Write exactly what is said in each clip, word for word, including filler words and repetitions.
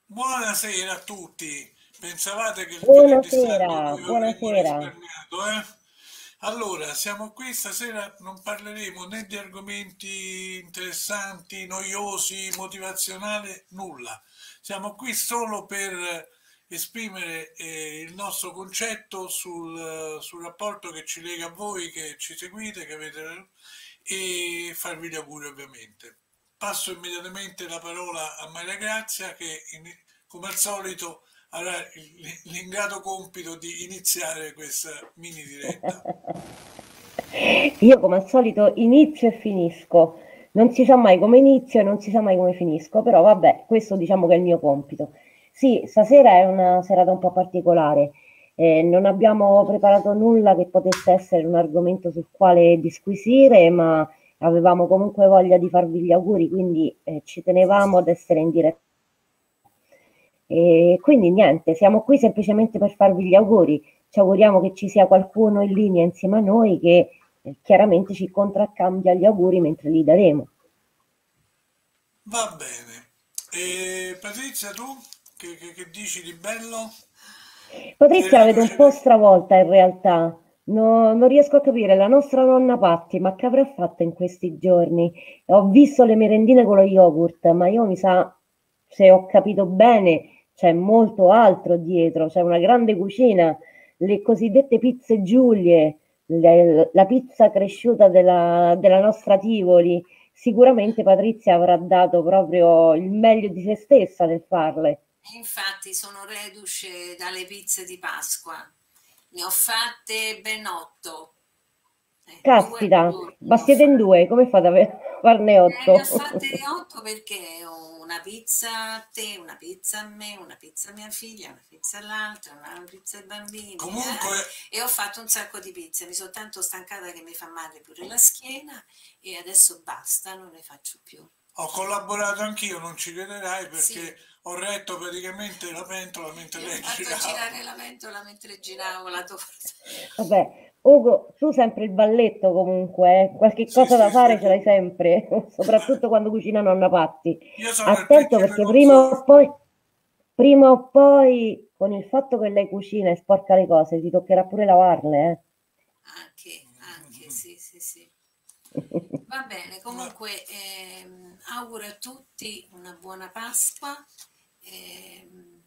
Buonasera a tutti. Pensavate che il venerdì santo Buonasera, vi avremmo buonasera. risparmiato, eh? Allora, siamo qui stasera, non parleremo né di argomenti interessanti, noiosi, motivazionali, nulla. Siamo qui solo per esprimere eh, il nostro concetto sul, sul rapporto che ci lega a voi, che ci seguite, che avete, e farvi gli auguri ovviamente. Passo immediatamente la parola a Maria Grazia che in- come al solito avrà il- l'ingrato compito di iniziare questa mini diretta. Io come al solito inizio e finisco. Non si sa mai come inizio e non si sa mai come finisco, però vabbè, questo diciamo che è il mio compito. Sì, stasera è una serata un po' particolare. Eh, non abbiamo preparato nulla che potesse essere un argomento sul quale disquisire, ma avevamo comunque voglia di farvi gli auguri, quindi eh, ci tenevamo ad essere in diretta. E quindi niente, siamo qui semplicemente per farvi gli auguri. Ci auguriamo che ci sia qualcuno in linea insieme a noi che eh, chiaramente ci contraccambia gli auguri mentre li daremo. Va bene. E Patrizia, tu che, che- che dici di bello? Sei Patrizia la vedo un reduce po' da... stravolta in realtà. No- non riesco a capire la nostra nonna Patti, ma che avrà fatto in questi giorni? Ho visto le merendine con lo yogurt, ma io mi sa, se ho capito bene, c'è molto altro dietro, c'è una grande cucina, le cosiddette pizze Giulie, le- la pizza cresciuta della, della nostra Tivoli. Sicuramente Patrizia avrà dato proprio il meglio di se stessa nel farle. Infatti sono reduce dalle pizze di Pasqua. Ne ho fatte ben otto. Eh, due al Caspita, giorno ma ne ho siete in fatte. due, come fate a ve- farne Eh, ne ho otto? fatte otto perché ho una pizza a te, una pizza a me, una pizza a mia figlia, una pizza all'altra, una pizza ai bambini. Comunque Eh? E ho fatto un sacco di pizze. Mi sono tanto stancata che mi fa male pure la schiena e adesso basta, non ne faccio più. ho collaborato anch'io, non ci crederai Sì, perché ho retto praticamente la pentola mentre io ho lei fatto girava. girare la pentola mentre giravo la torta. Vabbè, Ugo, tu sempre il balletto comunque, eh. Qualche Sì, cosa da sì, sì. fare ce l'hai sempre, soprattutto quando cucina nonna Patti. Io sono il Attento principe perché prima o consorte. poi, prima o poi, con il fatto che lei cucina e sporca le cose, ti toccherà pure lavarle, Anche, anche, sì, sì, sì. Va bene, Ma comunque ehm, auguro a tutti una buona Pasqua, ehm,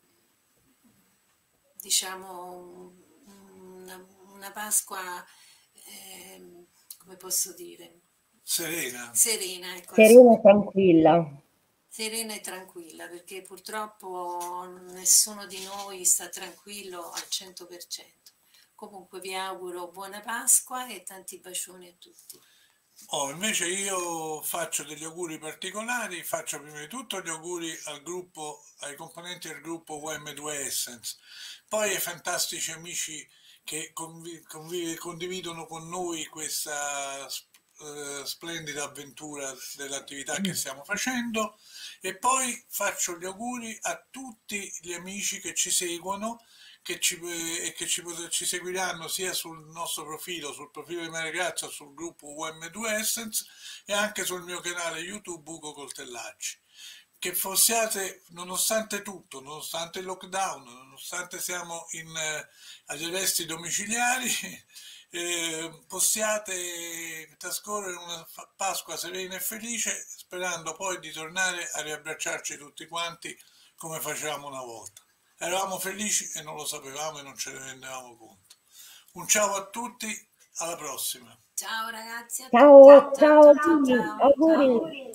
diciamo una, una Pasqua, ehm, come posso dire, serena. serena, ecco, serena e insomma, tranquilla. serena e tranquilla, perché purtroppo nessuno di noi sta tranquillo al cento per cento. Comunque vi auguro buona Pasqua e tanti bacioni a tutti. Oh, invece io faccio degli auguri particolari, faccio prima di tutto gli auguri al gruppo, ai componenti del gruppo U M due Essence, poi ai fantastici amici che convi- convi- condividono con noi questa eh, splendida avventura dell'attività che stiamo facendo e poi faccio gli auguri a tutti gli amici che ci seguono che ci, e che ci, ci seguiranno sia sul nostro profilo, sul profilo di Maria Grazia, sul gruppo U M due Essence e anche sul mio canale YouTube Ugo Coltellacci. Che possiate, nonostante tutto, nonostante il lockdown, nonostante siamo in, eh, agli arresti domiciliari, eh, possiate trascorrere una Pasqua serena e felice, sperando poi di tornare a riabbracciarci tutti quanti come facevamo una volta. Eravamo felici e non lo sapevamo e non ce ne rendevamo conto. Un ciao a tutti, alla prossima. Ciao ragazzi a tutti. Ciao, Ciao, ciao a ciao, tutti, ciao, auguri. ciao.